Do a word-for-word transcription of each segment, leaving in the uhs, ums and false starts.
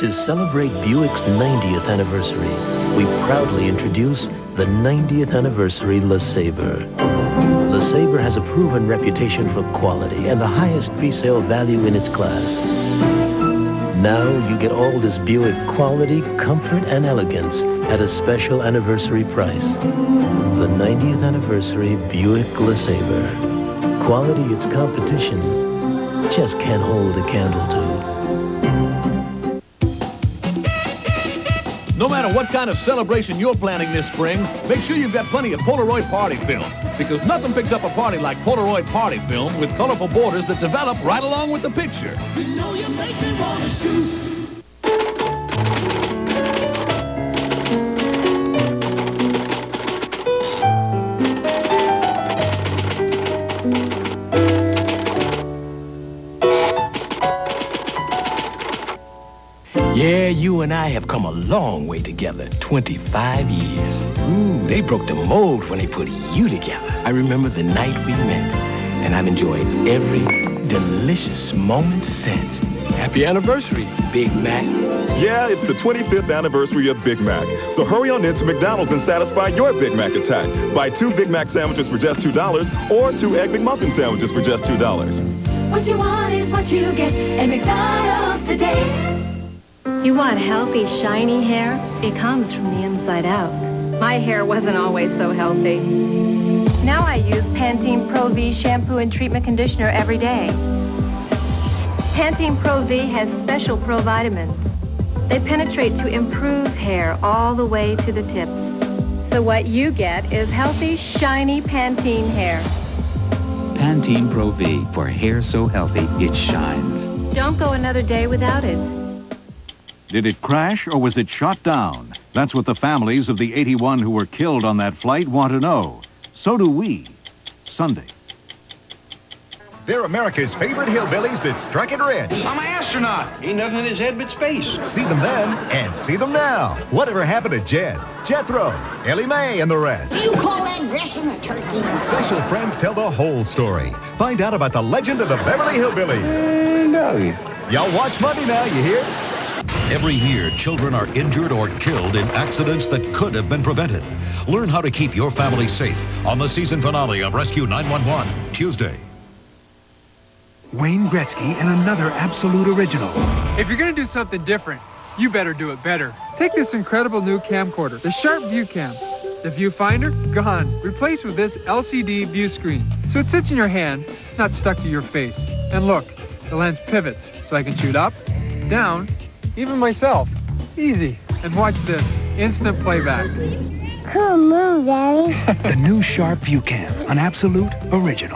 To celebrate Buick's ninetieth anniversary, we proudly introduce the ninetieth Anniversary LeSabre. LeSabre has a proven reputation for quality and the highest pre-sale value in its class. Now you get all this Buick quality, comfort, and elegance at a special anniversary price. The ninetieth Anniversary Buick LeSabre. Quality its competition just can't hold a candle to. No matter what kind of celebration you're planning this spring, make sure you've got plenty of Polaroid party film, because nothing picks up a party like Polaroid party film with colorful borders that develop right along with the picture. You know you make me wanna shoot. Yeah, you and I have come a long way together, twenty-five years. Ooh, they broke the mold when they put you together. I remember the night we met, and I've enjoyed every delicious moment since. Happy anniversary, Big Mac. Yeah, it's the twenty-fifth anniversary of Big Mac. So hurry on into McDonald's and satisfy your Big Mac attack. Buy two Big Mac sandwiches for just two dollars or two Egg McMuffin sandwiches for just two dollars. What you want is what you get at McDonald's today. You want healthy, shiny hair? It comes from the inside out. My hair wasn't always so healthy. Now I use Pantene Pro V shampoo and treatment conditioner every day. Pantene Pro V has special provitamins. They penetrate to improve hair all the way to the tips. So what you get is healthy, shiny Pantene hair. Pantene Pro V, for hair so healthy it shines. Don't go another day without it. Did it crash or was it shot down? That's what the families of the eighty-one who were killed on that flight want to know. So do we. Sunday. They're America's favorite hillbillies that struck it rich. I'm an astronaut. Ain't nothing in his head but space. See them then and see them now. Whatever happened to Jed, Jethro, Ellie Mae, and the rest? Do you call that dressing a turkey? Special friends tell the whole story. Find out about the legend of the Beverly Hillbillies. No. Y'all watch Monday now, you hear? Every year, children are injured or killed in accidents that could have been prevented. Learn how to keep your family safe on the season finale of Rescue nine one one, Tuesday. Wayne Gretzky and another absolute original. If you're going to do something different, you better do it better. Take this incredible new camcorder, the Sharp View Cam. The viewfinder, gone. Replaced with this L C D view screen. So it sits in your hand, not stuck to your face. And look, the lens pivots, so I can shoot up, down, even myself. Easy. And watch this. Instant playback. Cool move, Daddy. The new Sharp View Cam, an absolute original.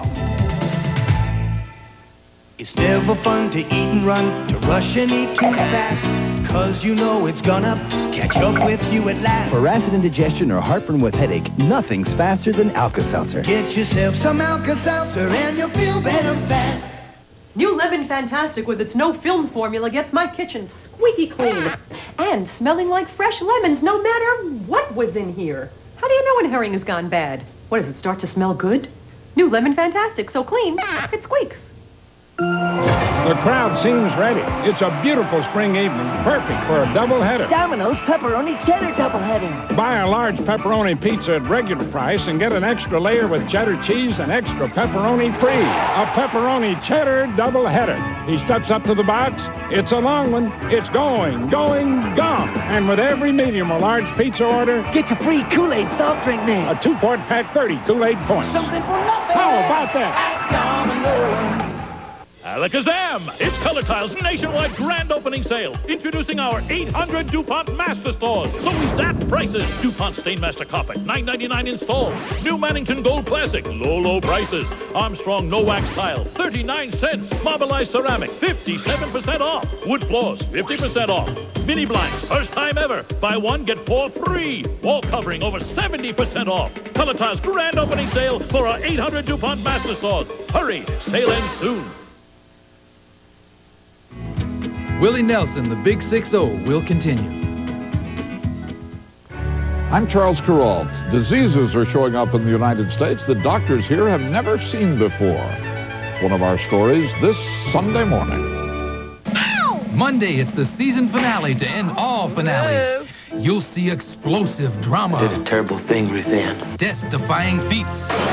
It's never fun to eat and run, to rush and eat too fast, 'cause you know it's gonna catch up with you at last. For acid indigestion or heartburn with headache, nothing's faster than Alka-Seltzer. Get yourself some Alka-Seltzer and you'll feel better fast. New Lemon Fantastic with its no-film formula gets my kitchen squeaky clean and smelling like fresh lemons no matter what was in here. How do you know when herring has gone bad? What, does it start to smell good? New Lemon Fantastic, so clean, it squeaks. The crowd seems ready. It's a beautiful spring evening, perfect for a doubleheader. Domino's Pepperoni Cheddar doubleheader. Buy a large pepperoni pizza at regular price and get an extra layer with cheddar cheese and extra pepperoni free. A pepperoni cheddar doubleheader. He steps up to the box. It's a long one. It's going, going, gone. And with every medium or large pizza order, get your free Kool-Aid soft drink mix. A two-quart pack, thirty Kool-Aid points. Something for nothing. How about that? Domino's. Alakazam! It's Color Tile's nationwide grand opening sale. Introducing our eight hundred DuPont Master Stores. So we zap prices. DuPont Stainmaster Carpet, nine ninety-nine installed. New Mannington Gold Classic, low, low prices. Armstrong No Wax Tile, thirty-nine cents. Marbleized Ceramic, fifty-seven percent off. Wood floors, fifty percent off. Mini blinds, first time ever. Buy one, get four free. Wall covering, over seventy percent off. Color Tile's grand opening sale for our eight hundred DuPont Master Stores. Hurry, sale ends soon. Willie Nelson, the Big six oh, will continue. I'm Charles Kuralt. Diseases are showing up in the United States that doctors here have never seen before. One of our stories this Sunday morning. Ow! Monday, it's the season finale to end all finales. You'll see explosive drama. Did a terrible thing, Ruth Ann. Death-defying feats.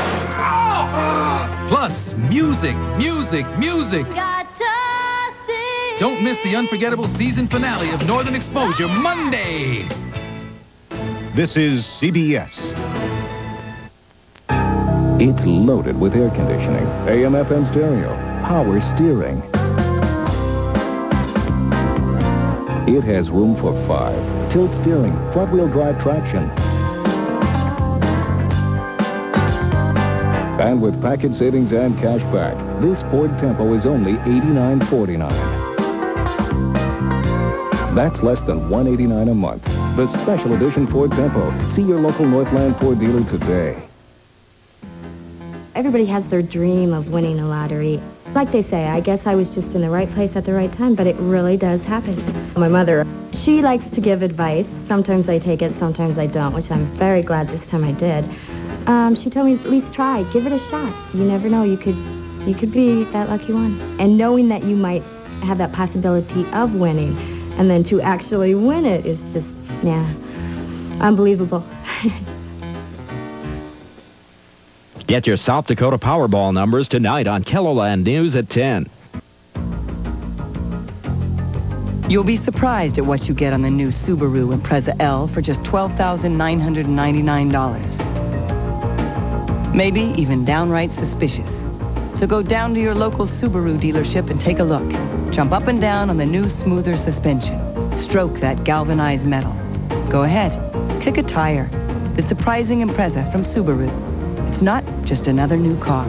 Plus, music, music, music. Don't miss the unforgettable season finale of Northern Exposure Monday. This is C B S. It's loaded with air conditioning, A M F M stereo, power steering. It has room for five. Tilt steering, front-wheel drive traction. And with package savings and cash back, this Ford Tempo is only eighty-nine forty-nine. That's less than one hundred eighty-nine dollars a month. The special edition Ford Tempo. See your local Northland Ford dealer today. Everybody has their dream of winning a lottery. Like they say, I guess I was just in the right place at the right time, but it really does happen. My mother, she likes to give advice. Sometimes I take it, sometimes I don't, which I'm very glad this time I did. Um, she told me, at least try, give it a shot. You never know, you could, you could be that lucky one. And knowing that you might have that possibility of winning, and then to actually win it is just, yeah, unbelievable. Get your South Dakota Powerball numbers tonight on KELOLAND News at ten. You'll be surprised at what you get on the new Subaru Impreza L for just twelve thousand nine hundred ninety-nine dollars. Maybe even downright suspicious. So go down to your local Subaru dealership and take a look. Jump up and down on the new smoother suspension. Stroke that galvanized metal. Go ahead, kick a tire. The surprising Impreza from Subaru. It's not just another new car.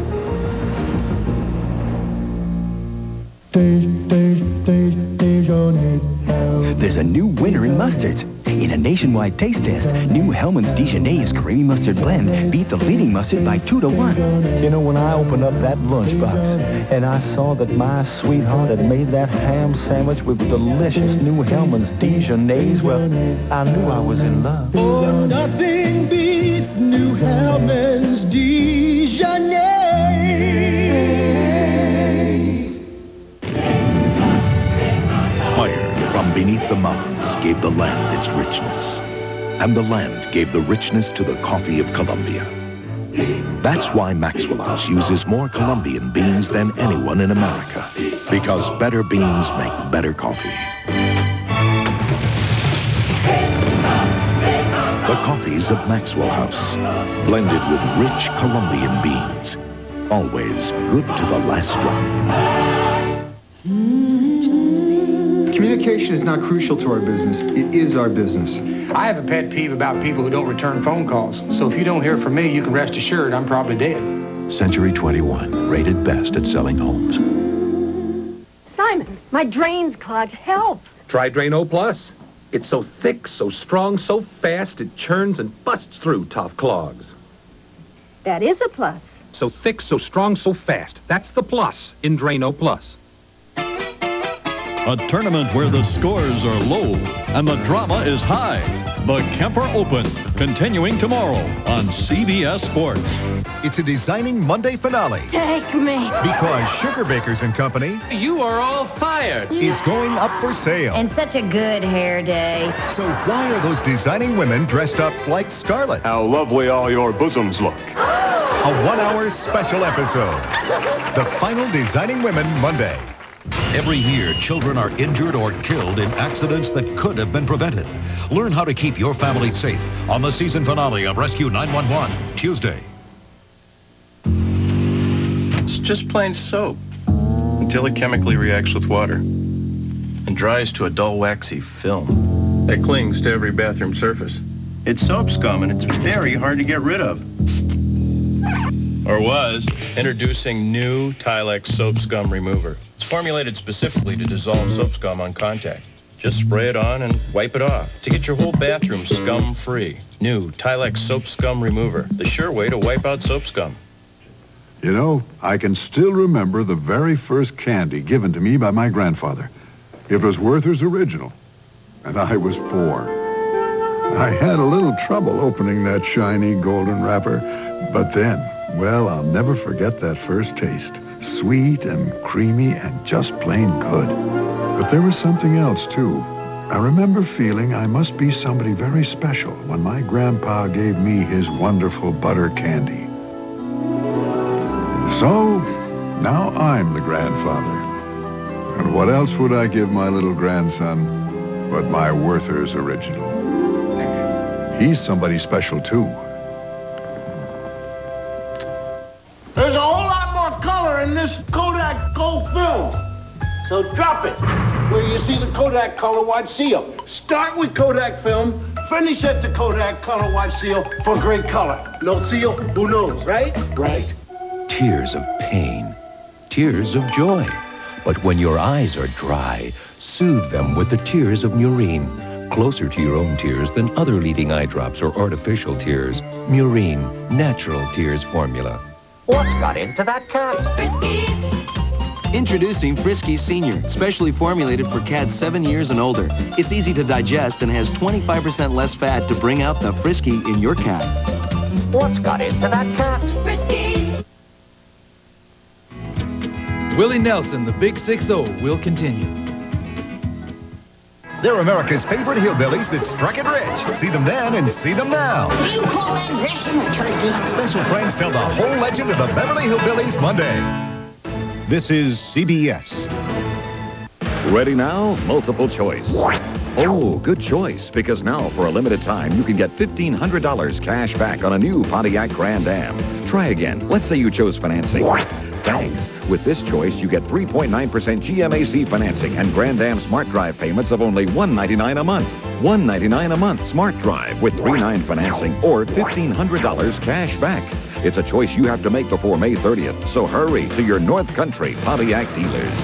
There's a new winner in mustards. In a nationwide taste test, new Hellmann's Dijonnaise creamy mustard blend beat the leading mustard by two to one. You know, when I opened up that lunchbox and I saw that my sweetheart had made that ham sandwich with delicious new Hellmann's Dijonnaise, well, I knew I was in love. Oh, nothing beats new Hellmann's Dijonnaise. Fire from beneath the mountains gave the land its richness, and the land gave the richness to the coffee of Colombia. That's why Maxwell House uses more Colombian beans than anyone in America, because better beans make better coffee. The coffees of Maxwell House, blended with rich Colombian beans, always good to the last drop. Communication is not crucial to our business. It is our business. I have a pet peeve about people who don't return phone calls. So if you don't hear from me, you can rest assured I'm probably dead. Century twenty-one, rated best at selling homes. Simon, my drain's clogged. Help! Try Drain-O Plus. It's so thick, so strong, so fast, it churns and busts through tough clogs. That is a plus. So thick, so strong, so fast. That's the plus in Drain-O Plus. A tournament where the scores are low and the drama is high. The Kemper Open, continuing tomorrow on C B S Sports. It's a designing Monday finale. Take me. Because Sugar Bakers and Company... You are all fired. ...is going up for sale. And such a good hair day. So why are those designing women dressed up like Scarlett? How lovely all your bosoms look. A one-hour special episode. The final Designing Women Monday. Every year, children are injured or killed in accidents that could have been prevented. Learn how to keep your family safe on the season finale of Rescue nine one one, Tuesday. It's just plain soap until it chemically reacts with water and dries to a dull, waxy film that clings to every bathroom surface. It's soap scum, and it's very hard to get rid of. Or was. Introducing new Tilex Soap Scum Remover. It's formulated specifically to dissolve soap scum on contact. Just spray it on and wipe it off to get your whole bathroom scum-free. New Tilex Soap Scum Remover, the sure way to wipe out soap scum. You know, I can still remember the very first candy given to me by my grandfather. It was Werther's Original, and I was four. I had a little trouble opening that shiny golden wrapper, but then, well, I'll never forget that first taste. Sweet and creamy and just plain good. But there was something else, too. I remember feeling I must be somebody very special when my grandpa gave me his wonderful butter candy. So, now I'm the grandfather. And what else would I give my little grandson but my Werther's Original? He's somebody special, too. There's a whole lot more color in this Kodak Gold film. So drop it where you see the Kodak Color Watch seal. Start with Kodak film, finish at the Kodak Color Watch seal for great color. No seal, who knows, right? Right. Tears of pain, tears of joy. But when your eyes are dry, soothe them with the tears of Murine. Closer to your own tears than other leading eye drops or artificial tears. Murine, natural tears formula. What's got into that cat? Introducing Friskies Senior, specially formulated for cats seven years and older. It's easy to digest and has twenty-five percent less fat to bring out the Frisky in your cat. What's got into that cat? Friskies! Willie Nelson, the Big Six oh, will continue. They're America's favorite hillbillies that struck it rich. See them then and see them now. You call that dressing a turkey? Special friends tell the whole legend of the Beverly Hillbillies Monday. This is C B S. Ready now? Multiple choice. Oh, good choice, because now for a limited time you can get fifteen hundred dollars cash back on a new Pontiac Grand Am. Try again. Let's say you chose financing. Thanks. With this choice, you get three point nine percent G M A C financing and Grand Am Smart Drive payments of only one ninety-nine a month. one ninety-nine a month Smart Drive with three nine financing or fifteen hundred dollars cash back. It's a choice you have to make before May thirtieth, so hurry to your North Country Pontiac dealers.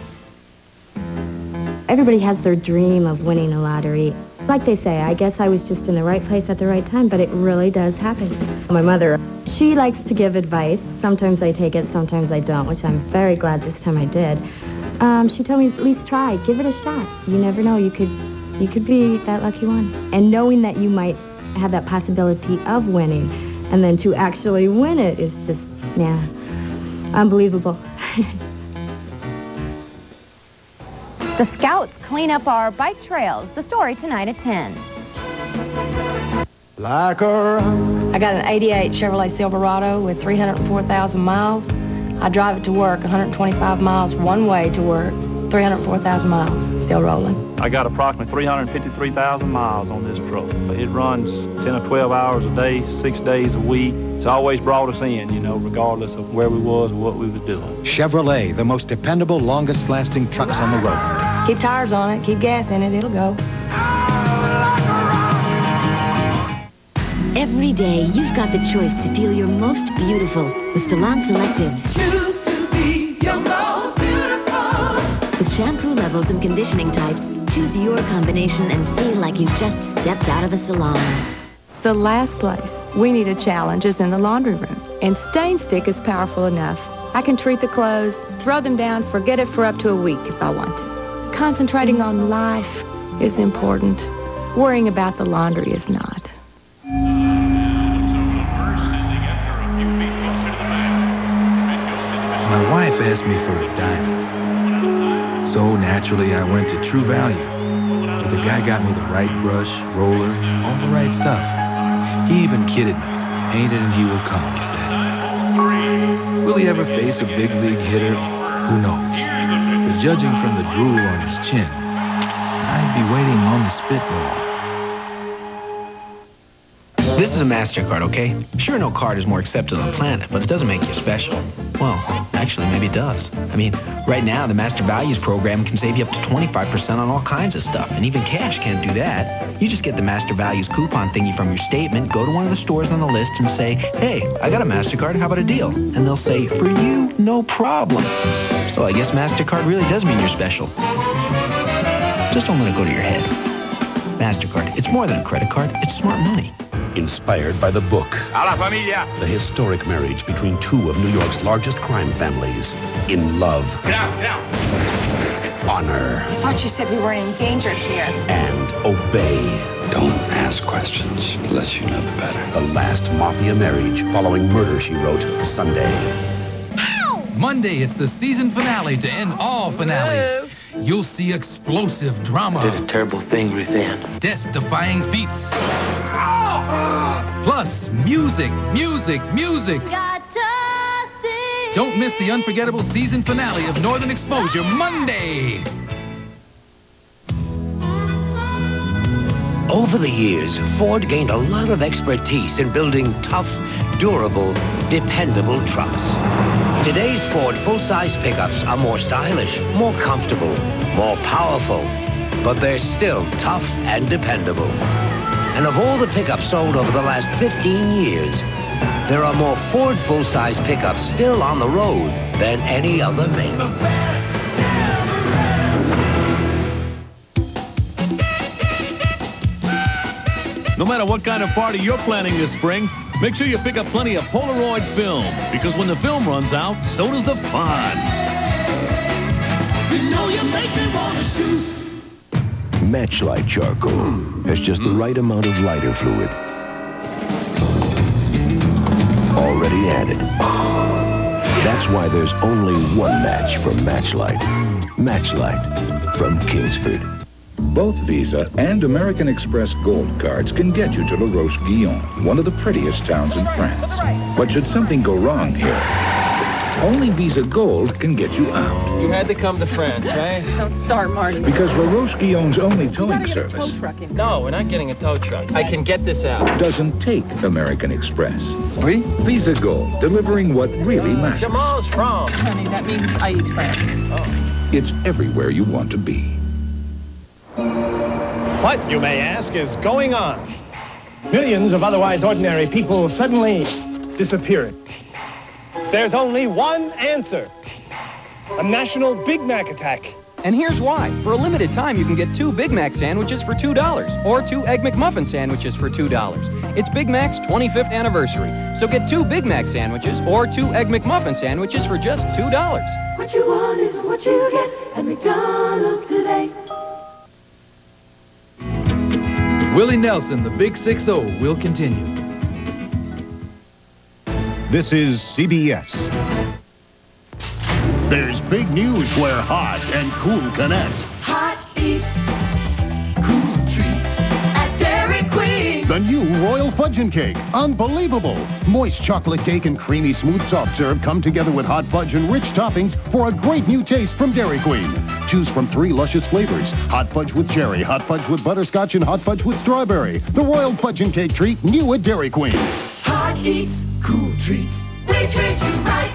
Everybody has their dream of winning the lottery. Like they say, I guess I was just in the right place at the right time, but it really does happen. My mother, she likes to give advice. Sometimes I take it, sometimes I don't, which I'm very glad this time I did. Um, she told me, at least try, give it a shot. You never know, you could, you could be that lucky one. And knowing that you might have that possibility of winning, and then to actually win it is just, yeah, unbelievable. The Scouts clean up our bike trails. The story tonight at ten. Like a... I got an eighty-eight Chevrolet Silverado with three hundred four thousand miles. I drive it to work, one hundred twenty-five miles one way to work, three hundred four thousand miles, still rolling. I got approximately three hundred fifty-three thousand miles on this truck. It runs ten or twelve hours a day, six days a week. It's always brought us in, you know, regardless of where we was or what we was doing. Chevrolet, the most dependable, longest-lasting trucks on the road. Keep tires on it, keep gas in it, it'll go. Every day, you've got the choice to feel your most beautiful with Salon Selective. Choose to be your most beautiful. With shampoo levels and conditioning types, choose your combination and feel like you just stepped out of a salon. The last place we need a challenge is in the laundry room. And Stain Stick is powerful enough. I can treat the clothes, throw them down, forget it for up to a week if I want to. Concentrating on life is important. Worrying about the laundry is not. My wife asked me for a diamond. So naturally, I went to True Value. But the guy got me the right brush, roller, all the right stuff. He even kidded me. Paint it and he will come, he said. Will he ever face a big league hitter? Who knows? But judging from the drool on his chin, I'd be waiting on the spitball. This is a MasterCard, okay? Sure, no card is more accepted on the planet, but it doesn't make you special. Well, actually, maybe it does. I mean, right now, the Master Values program can save you up to twenty-five percent on all kinds of stuff, and even cash can't do that. You just get the Master Values coupon thingy from your statement, go to one of the stores on the list and say, hey, I got a MasterCard, how about a deal? And they'll say, for you, no problem. So I guess MasterCard really does mean you're special. Just don't let it go to your head. MasterCard, it's more than a credit card, it's smart money. Inspired by the book, A la familia. The historic marriage between two of New York's largest crime families. In love. Get out, get out. Honor. I thought you said we weren't in danger here. And obey. Don't ask questions unless you know the better. The last mafia marriage following Murder, She Wrote, Sunday. Monday, it's the season finale to end all finales. you'll see explosive drama. Did a terrible thing, Ruth Ann. Death-defying feats. Plus, music, music, music. Don't miss the unforgettable season finale of Northern Exposure Monday. Over the years, Ford gained a lot of expertise in building tough, durable, dependable trucks. Today's Ford full-size pickups are more stylish, more comfortable, more powerful, but they're still tough and dependable. And of all the pickups sold over the last fifteen years, there are more Ford full-size pickups still on the road than any other make. No matter what kind of party you're planning this spring, make sure you pick up plenty of Polaroid film, because when the film runs out, so does the fun. You know you make me want to shoot. Matchlight charcoal has just the right amount of lighter fluid already added. That's why there's only one match from Matchlight. Matchlight from Kingsford. Both Visa and American Express Gold cards can get you to La Roche-Guyon, one of the prettiest towns in France. But should something go wrong here, only Visa Gold can get you out. You had to come to France, right? Don't start, Marty. Because La Roche-Guyon's only towing service No, we're not getting a tow truck. I can get this out. doesn't take American Express. Oui? Visa Gold, delivering what really matters. Jamal's from. Honey, that means I eat French. Oh. It's everywhere you want to be. What, you may ask, is going on? Millions of otherwise ordinary people suddenly disappearing. There's only one answer. A national Big Mac attack. And here's why. For a limited time, you can get two Big Mac sandwiches for two dollars or two Egg McMuffin sandwiches for two dollars. It's Big Mac's twenty-fifth anniversary. So get two Big Mac sandwiches or two Egg McMuffin sandwiches for just two dollars. What you want is what you get at McDonald's today. Willie Nelson, the Big six oh, will continue. This is C B S. There's big news where hot and cool connect. Hot eats, cool treats at Dairy Queen. The new Royal Fudgin' Cake. Unbelievable. Moist chocolate cake and creamy smooth soft serve come together with hot fudge and rich toppings for a great new taste from Dairy Queen. Choose from three luscious flavors. Hot fudge with cherry, hot fudge with butterscotch, and hot fudge with strawberry. The Royal Fudgin' Cake treat, new at Dairy Queen. Hot eats, cool treats. We treat you right.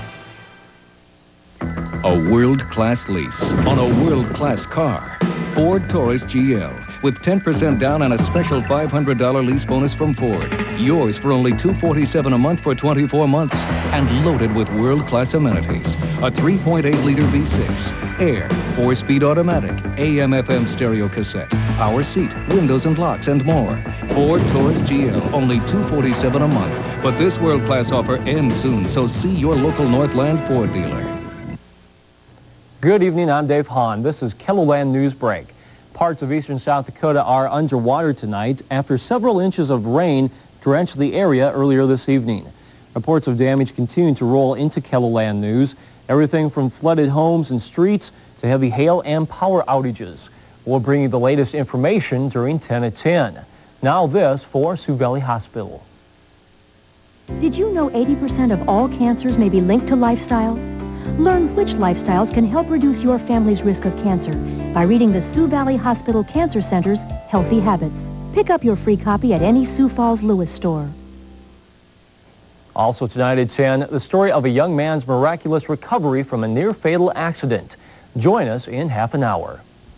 A world-class lease on a world-class car. Ford Taurus G L with ten percent down on a special five hundred dollars lease bonus from Ford. Yours for only two hundred forty-seven dollars a month for twenty-four months and loaded with world-class amenities. A three point eight liter V six, air, four-speed automatic, A M F M stereo cassette, power seat, windows and locks, and more. Ford Taurus G L, only two hundred forty-seven dollars a month. But this world-class offer ends soon, so see your local Northland Ford dealer. Good evening, I'm Dave Hahn. This is KELOLAND News Break. Parts of eastern South Dakota are underwater tonight after several inches of rain drenched the area earlier this evening. Reports of damage continue to roll into KELOLAND News. Everything from flooded homes and streets to heavy hail and power outages. We'll bring you the latest information during ten at ten. Now this for Sioux Valley Hospital. Did you know eighty percent of all cancers may be linked to lifestyle? Learn which lifestyles can help reduce your family's risk of cancer by reading the Sioux Valley Hospital Cancer Center's Healthy Habits. Pick up your free copy at any Sioux Falls Lewis store. Also tonight at ten, the story of a young man's miraculous recovery from a near-fatal accident. Join us in half an hour.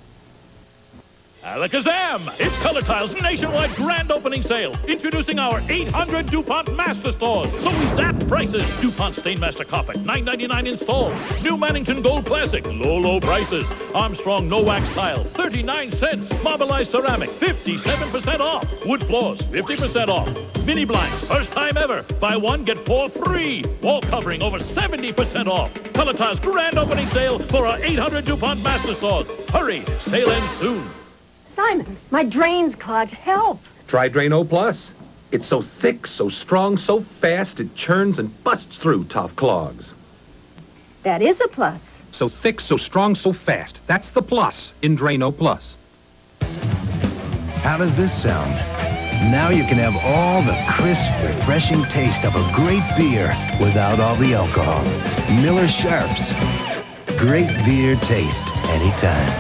Alakazam! It's Color Tile's nationwide grand opening sale. Introducing our eight hundred DuPont Master Stores. So we zap prices. DuPont Stainmaster Carpet, nine ninety-nine installed. New Mannington Gold Classic, low, low prices. Armstrong No Wax Tile, thirty-nine cents. Marbleized Ceramic, fifty-seven percent off. Wood floors, fifty percent off. Mini blinds, first time ever. Buy one, get four free. Wall covering, over seventy percent off. Color Tile's grand opening sale for our eight hundred DuPont Master Stores. Hurry, sale ends soon. Simon, my drain's clogged. Help! Try Drano Plus. It's so thick, so strong, so fast, it churns and busts through tough clogs. That is a plus. So thick, so strong, so fast. That's the plus in Drano Plus. How does this sound? Now you can have all the crisp, refreshing taste of a great beer without all the alcohol. Miller Sharps. Great beer taste anytime.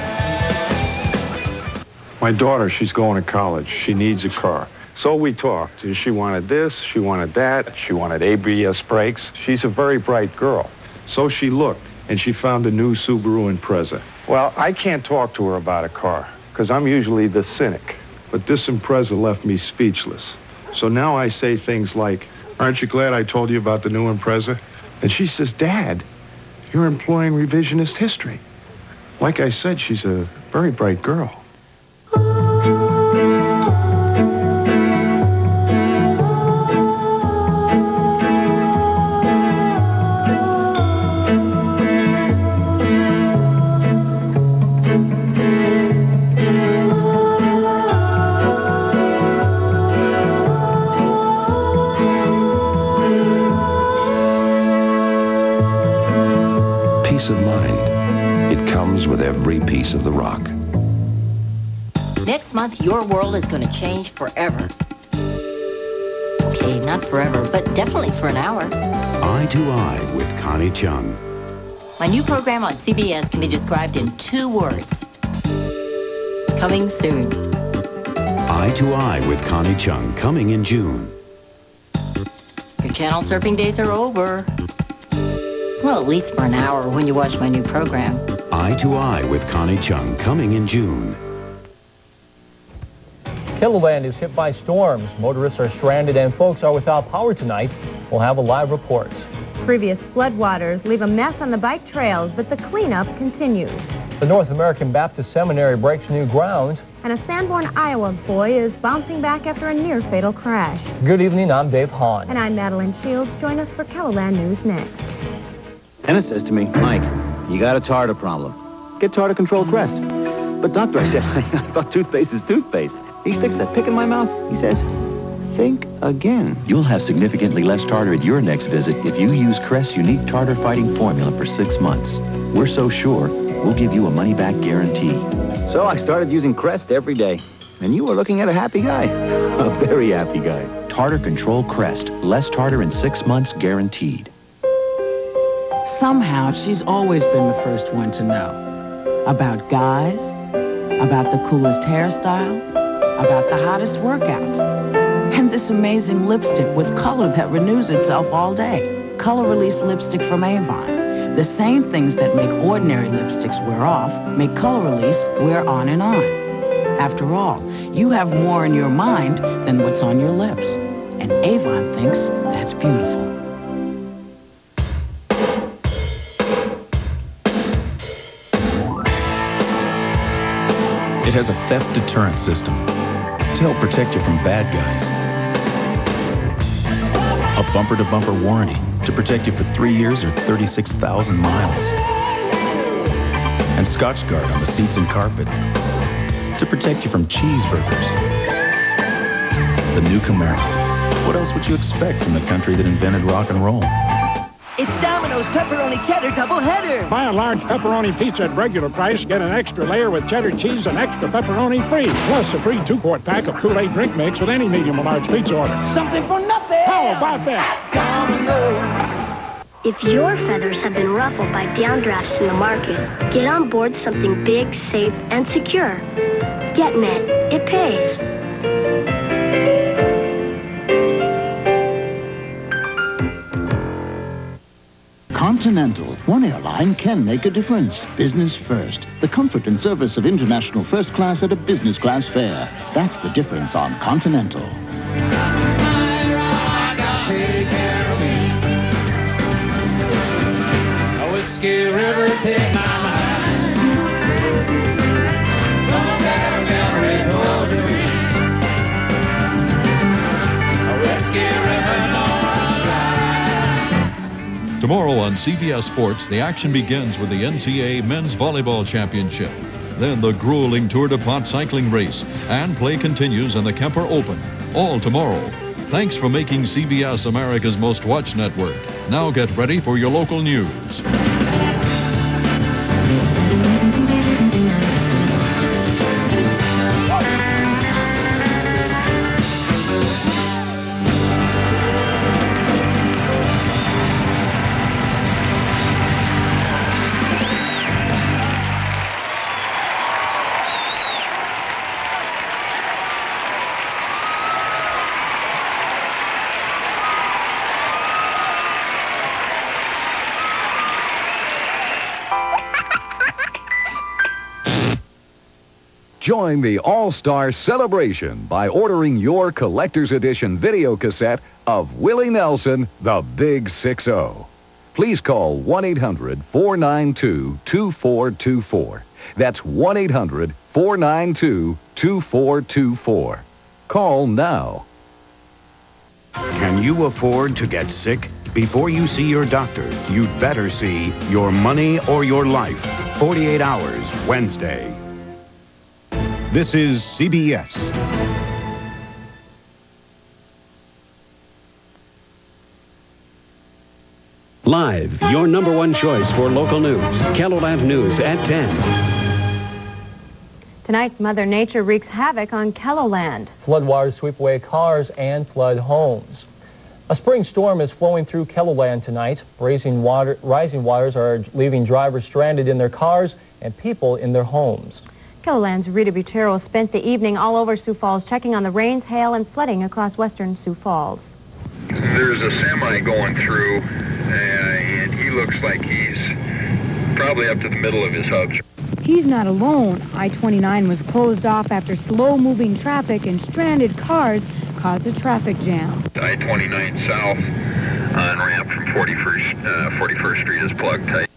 My daughter, she's going to college. She needs a car. So we talked. She wanted this, she wanted that, she wanted A B S brakes. She's a very bright girl. So she looked, and she found a new Subaru Impreza. Well, I can't talk to her about a car, because I'm usually the cynic. But this Impreza left me speechless. So now I say things like, aren't you glad I told you about the new Impreza? And she says, Dad, you're employing revisionist history. Like I said, she's a very bright girl. Peace of mind. It comes with every piece of the rock. Next month, your world is going to change forever. Okay, not forever, but definitely for an hour. Eye to Eye with Connie Chung. My new program on C B S can be described in two words. Coming soon. Eye to Eye with Connie Chung, coming in June. Your channel surfing days are over. Well, at least for an hour when you watch my new program. Eye to Eye with Connie Chung, coming in June. Kiloland is hit by storms. Motorists are stranded and folks are without power tonight. We'll have a live report. Previous floodwaters leave a mess on the bike trails, but the cleanup continues. The North American Baptist Seminary breaks new ground. And a Sanborn, Iowa boy is bouncing back after a near-fatal crash. Good evening, I'm Dave Hahn. And I'm Madeline Shields. Join us for Kiloland News next. Dennis says to me, Mike, you got a tartar problem. Get Tartar Control Crest. But doctor, I said, I thought toothpaste is toothpaste. He sticks that pick in my mouth. He says, think again. You'll have significantly less tartar at your next visit if you use Crest's unique tartar fighting formula for six months. We're so sure, we'll give you a money-back guarantee. So I started using Crest every day. And you were looking at a happy guy. A very happy guy. Tartar Control Crest. Less tartar in six months guaranteed. Somehow, she's always been the first one to know. About guys, about the coolest hairstyle, about the hottest workout. And this amazing lipstick with color that renews itself all day. Color Release lipstick from Avon. The same things that make ordinary lipsticks wear off make Color Release wear on and on. After all, you have more in your mind than what's on your lips. And Avon thinks that's beautiful. It has a theft deterrent system to help protect you from bad guys. A bumper-to-bumper warranty to protect you for three years or thirty-six thousand miles. And Scotchguard on the seats and carpet to protect you from cheeseburgers. The new Camaro. What else would you expect from the country that invented rock and roll? It's Domino's Pepperoni Cheddar Doubleheader. Buy a large pepperoni pizza at regular price, get an extra layer with cheddar cheese and extra pepperoni free. Plus a free two-quart pack of Kool-Aid drink mix with any medium or large pizza order. Something for nothing. How about that? Domino's. If your feathers have been ruffled by downdrafts in the market, get on board something big, safe, and secure. GetNet. It pays. Continental. One airline can make a difference. Business first. The comfort and service of international first class at a business class fare. That's the difference on Continental. A Whiskey River, take my mind. Come on, down, down, red towards the wind. A Whiskey River, Tomorrow on C B S Sports, the action begins with the N C A A Men's Volleyball Championship. Then the grueling Tour de Pont cycling race. And play continues in the Kemper Open. All tomorrow. Thanks for making C B S America's most watched network. Now get ready for your local news. Join the All-Star celebration by ordering your collector's edition video cassette of Willie Nelson, The Big six oh. Please call one eight hundred, four nine two, two four two four. That's one eight hundred, four nine two, two four two four. Call now. Can you afford to get sick? Before you see your doctor, you'd better see Your Money or Your Life. forty-eight hours, Wednesday. This is C B S. Live, your number one choice for local news. KELOLAND News at ten. Tonight, Mother Nature wreaks havoc on KELOLAND. Floodwaters sweep away cars and flood homes. A spring storm is flowing through KELOLAND tonight. Rising, water, rising waters are leaving drivers stranded in their cars and people in their homes. KELOLAND's Rita Butero spent the evening all over Sioux Falls checking on the rains, hail, and flooding across western Sioux Falls. There's a semi going through, uh, and he looks like he's probably up to the middle of his hubs. He's not alone. I twenty-nine was closed off after slow-moving traffic and stranded cars caused a traffic jam. I twenty-nine south on ramp from forty-first, uh, forty-first Street is plugged tight.